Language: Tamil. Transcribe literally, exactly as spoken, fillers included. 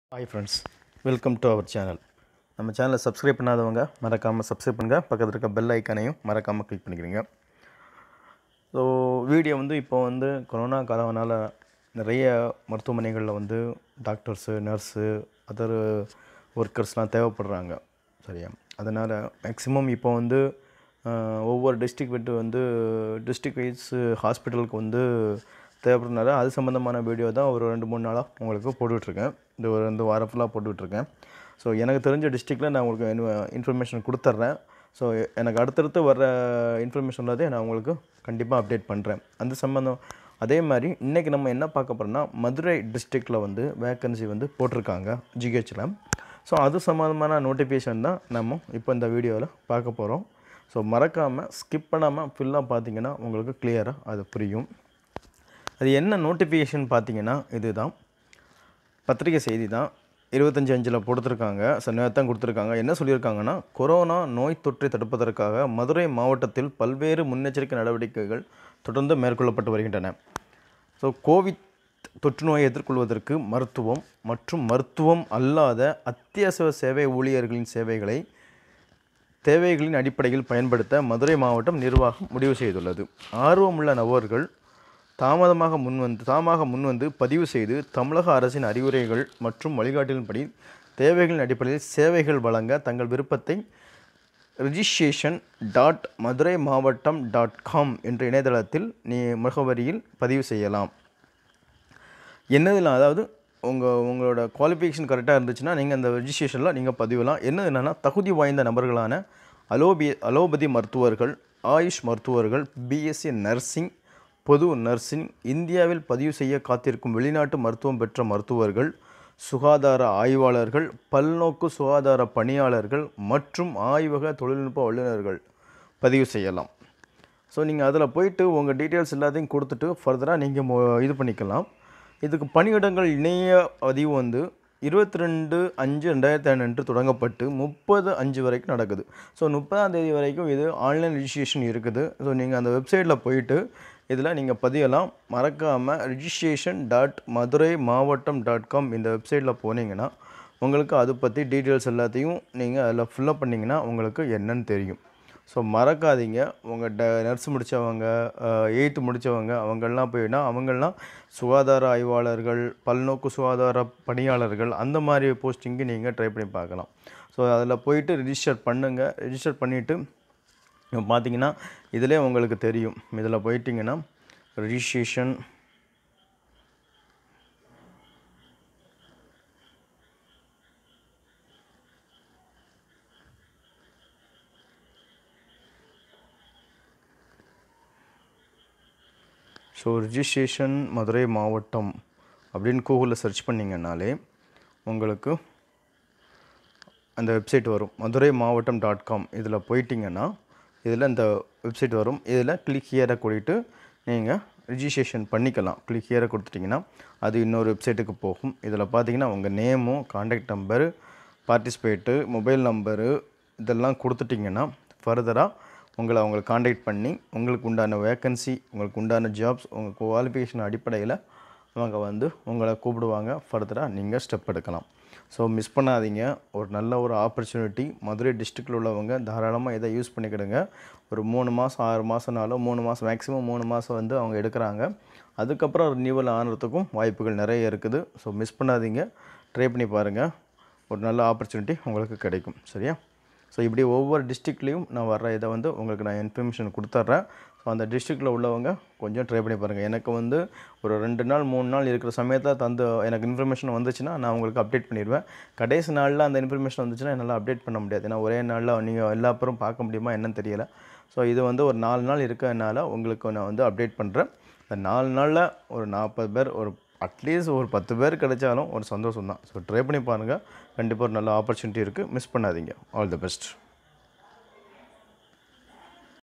Hi friends, welcome to our channel. நம்ம சேனலை சப்ஸ்கிரைப் பண்ணாதவங்க மறக்காமல் சப்ஸ்கிரைப் பண்ணுங்கள். பக்கத்தில் இருக்க பெல் ஐக்கானையும் மறக்காமல் கிளிக் பண்ணிக்கிறீங்க. ஸோ வீடியோ வந்து இப்போ வந்து கொரோனா காலவனால் நிறைய மருத்துவமனைகளில் வந்து டாக்டர்ஸு நர்ஸு அதர் ஒர்க்கர்ஸ்லாம் தேவைப்படுறாங்க. சரியா, அதனால் மேக்ஸிமம் இப்போ வந்து ஒவ்வொரு டிஸ்ட்ரிக்ட் விட்டு வந்து டிஸ்ட்ரிக்ட் வைஸ் ஹாஸ்பிட்டலுக்கு வந்து தேவைப்படுறதுனால அது சம்மந்தமான வீடியோ தான் ஒரு ரெண்டு மூணு நாளாக உங்களுக்கு போட்டுட்ருக்கேன். இந்த ஒரு ரெண்டு வாரம் ஃபுல்லாக போட்டுட்ருக்கேன். ஸோ எனக்கு தெரிஞ்ச டிஸ்ட்ரிக்டில் நான் உங்களுக்கு இன்ஃபர்மேஷன் கொடுத்துட்றேன். ஸோ எனக்கு அடுத்தடுத்து வர இன்ஃபர்மேஷன் எல்லாதே நான் உங்களுக்கு கண்டிப்பாக அப்டேட் பண்ணுறேன். அந்த சம்மந்தம் அதே மாதிரி இன்றைக்கி நம்ம என்ன பார்க்க போகிறோம்னா, மதுரை டிஸ்ட்ரிக்டில் வந்து வேக்கன்சி வந்து போட்டிருக்காங்க ஜிஹெச்சில். ஸோ அது சம்மந்தமான நோட்டிஃபிகேஷன் தான் நம்ம இப்போ இந்த வீடியோவில் பார்க்க போகிறோம். ஸோ மறக்காமல் ஸ்கிப் பண்ணாமல் ஃபுல்லாக பார்த்தீங்கன்னா உங்களுக்கு கிளியராக அது புரியும். அது என்ன நோட்டிஃபிகேஷன் பார்த்தீங்கன்னா, இது தான் பத்திரிகை செய்தி தான். இருபத்தஞ்சி அஞ்சில் கொடுத்துருக்காங்க. ஸோ நேரத்தான் கொடுத்துருக்காங்க. என்ன சொல்லியிருக்காங்கன்னா, கொரோனா நோய் தொற்றை தடுப்பதற்காக மதுரை மாவட்டத்தில் பல்வேறு முன்னெச்சரிக்கை நடவடிக்கைகள் தொடர்ந்து மேற்கொள்ளப்பட்டு வருகின்றன. ஸோ கோவிட் தொற்று நோயை எதிர்கொள்வதற்கு மருத்துவம் மற்றும் மருத்துவம் அல்லாத அத்தியாவசிய சேவை ஊழியர்களின் சேவைகளை தேவைகளின் அடிப்படையில் பயன்படுத்த மதுரை மாவட்டம் நிர்வாகம் முடிவு செய்துள்ளது. ஆர்வமுள்ள நபர்கள் தாமதமாக முன்வந்து தாமாக முன்வந்து பதிவு செய்து தமிழக அரசின் அறிவுரைகள் மற்றும் வழிகாட்டின்படி தேவைகளின் அடிப்படையில் சேவைகள் வழங்க தங்கள் விருப்பத்தை ரிஜிஸ்ட்ரேஷன் டாட் மதுரை மாவட்டம் டாட் காம் என்ற இணையதளத்தில் நீ முகவரியில் பதிவு செய்யலாம். என்னதில் அதாவது உங்கள் உங்களோட குவாலிஃபிகேஷன் கரெக்டாக இருந்துச்சுன்னா நீங்கள் அந்த ரிஜிஸ்ட்ரேஷனில் நீங்கள் பதிவலாம். என்ன என்னென்னா, தகுதி வாய்ந்த நபர்களான அலோபி அலோபதி மருத்துவர்கள், ஆயுஷ் மருத்துவர்கள், பிஎஸ்சி நர்சிங், பொது நர்சிங், இந்தியாவில் பதிவு செய்ய காத்திருக்கும் வெளிநாட்டு மருத்துவம் பெற்ற மருத்துவர்கள், சுகாதார ஆய்வாளர்கள், பல்நோக்கு சுகாதார பணியாளர்கள் மற்றும் ஆய்வக தொழில்நுட்ப வல்லுநர்கள் பதிவு செய்யலாம். ஸோ நீங்கள் அதில் போயிட்டு உங்கள் டீட்டெயில்ஸ் எல்லாத்தையும் கொடுத்துட்டு ஃபர்தராக நீங்கள் இது பண்ணிக்கலாம். இதுக்கு பணியிடங்கள் இணைய பதிவு வந்து இருபத்தி ரெண்டு அஞ்சு ரெண்டாயிரத்தி அன்று தொடங்கப்பட்டு முப்பது அஞ்சு வரைக்கும் நடக்குது. ஸோ முப்பதாம் தேதி வரைக்கும் இது ஆன்லைன் ரிஜிஸ்ட்ரேஷன் இருக்குது. ஸோ நீங்கள் அந்த வெப்சைட்டில் போயிட்டு இதில் நீங்கள் பதியலாம். மறக்காமல் ரிஜிஸ்ட்ரேஷன் டாட் மதுரை மாவட்டம் டாட் காம் இந்த வெப்சைட்டில் போனீங்கன்னா உங்களுக்கு அதை பற்றி டீட்டெயில்ஸ் எல்லாத்தையும் நீங்கள் அதில் ஃபில்லப் பண்ணிங்கன்னா உங்களுக்கு என்னன்னு தெரியும். ஸோ மறக்காதீங்க. உங்கள் ட நர்ஸ் முடித்தவங்க, எயித்து முடித்தவங்க அவங்கெல்லாம் போயின்னா அவங்கெல்லாம் சுகாதார ஆய்வாளர்கள், பல்நோக்கு சுகாதார பணியாளர்கள் அந்த மாதிரி போஸ்டிங்கு நீங்கள் ட்ரை பண்ணி பார்க்கலாம். ஸோ அதில் போயிட்டு ரிஜிஸ்டர் பண்ணுங்கள். ரிஜிஸ்டர் பண்ணிவிட்டு பார்த்தீங்கன்னா இதிலே உங்களுக்கு தெரியும். இதில் போயிட்டிங்கன்னா ரிஜிஸ்ட்ரேஷன் ஸோ ரிஜிஸ்ட்ரேஷன் மதுரை மாவட்டம் அப்படின்னு கூகுளில் சர்ச் பண்ணிங்கன்னாலே உங்களுக்கு அந்த வெப்சைட் வரும். மதுரை மாவட்டம் டாட் காம் இதில் போயிட்டிங்கன்னா இதில் இந்த வெப்சைட் வரும். இதில் கிளிக் ஹியரை கொடுத்து நீங்கள் ரிஜிஸ்ட்ரேஷன் பண்ணிக்கலாம். கிளிக் ஹியரை கொடுத்துட்டிங்கன்னா அது இன்னொரு வெப்சைட்டுக்கு போகும். இதில் பார்த்தீங்கன்னா உங்கள் நேமும் contact number, participate, mobile number இதெல்லாம் கொடுத்துட்டிங்கன்னா ஃபர்தராக உங்களை அவங்களை கான்டாக்ட் பண்ணி உங்களுக்கு உண்டான வேக்கன்சி, உங்களுக்கு உண்டான ஜாப்ஸ், உங்கள் குவாலிஃபிகேஷன் அடிப்படையில் அவங்க வந்து உங்களை கூப்பிடுவாங்க. ஃபர்தராக நீங்கள் ஸ்டெப் எடுக்கலாம். ஸோ மிஸ் பண்ணாதீங்க. ஒரு நல்ல ஒரு ஆப்பர்ச்சுனிட்டி. மதுரை டிஸ்ட்ரிக்டில் உள்ளவங்க தாராளமாக இதை யூஸ் பண்ணிக்கிடுங்க. ஒரு மூணு மாதம் ஆறு மாதம்னாலும் மூணு மாதம் மேக்ஸிமம் மூணு மாதம் வந்து அவங்க எடுக்கிறாங்க. அதுக்கப்புறம் ரினியூவல் ஆகிறதுக்கும் வாய்ப்புகள் நிறைய இருக்குது. ஸோ மிஸ் பண்ணாதீங்க. ட்ரை பண்ணி பாருங்கள். ஒரு நல்ல ஆப்பர்ச்சுனிட்டி உங்களுக்கு கிடைக்கும். சரியா? ஸோ இப்படி ஒவ்வொரு டிஸ்ட்ரிக்ட்லேயும் நான் வர்ற இதை வந்து உங்களுக்கு நான் இன்ஃபர்மேஷன் கொடுத்துட்றேன். ஸோ அந்த டிஸ்ட்ரிக்டில் உள்ளவங்க கொஞ்சம் ட்ரை பண்ணி பாருங்கள். எனக்கு வந்து ஒரு ரெண்டு நாள் மூணு நாள் இருக்கிற சமயத்தில் தந்து எனக்கு இன்ஃபர்மேஷன் வந்துச்சுன்னா நான் உங்களுக்கு அப்டேட் பண்ணிடுவேன். கடைசி நாளில் அந்த இன்ஃபர்மேஷன் வந்துச்சுன்னா என்னால் அப்டேட் பண்ண முடியாது. ஏன்னா ஒரே நாளில் நீங்கள் எல்லா பேரும் பார்க்க முடியுமா என்னன்னு தெரியலை. ஸோ இது வந்து ஒரு நாலு நாள் இருக்கிறதுனால உங்களுக்கு நான் வந்து அப்டேட் பண்ணுறேன். இந்த நாலு நாளில் ஒரு நாற்பது பேர், ஒரு அட்லீஸ்ட் ஒரு பத்து பேர் கிடைச்சாலும் ஒரு சந்தோஷம் தான். ஸோ ட்ரை பண்ணி பாருங்கள். கண்டிப்பாக ஒரு நல்ல ஆப்பர்ச்சுனிட்டி இருக்குது. மிஸ் பண்ணாதீங்க. All the best.